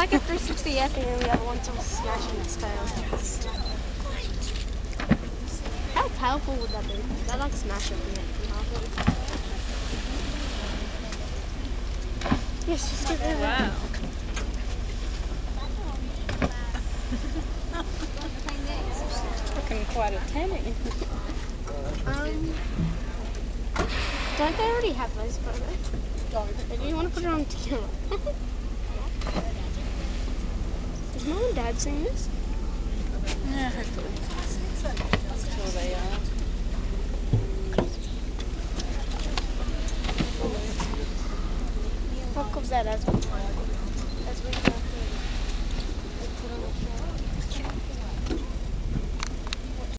like a 360 epic and the other one's all smashing its tail. How powerful would that be? That'd like smash everything from half of it. Yes, just get rid of Wow. Looking quite a tanning. Don't they already have those photos? Don't. Do you want to put it on camera? Is Mum and Dad seeing this? Yeah, hopefully. I'm sure they are. What comes that as?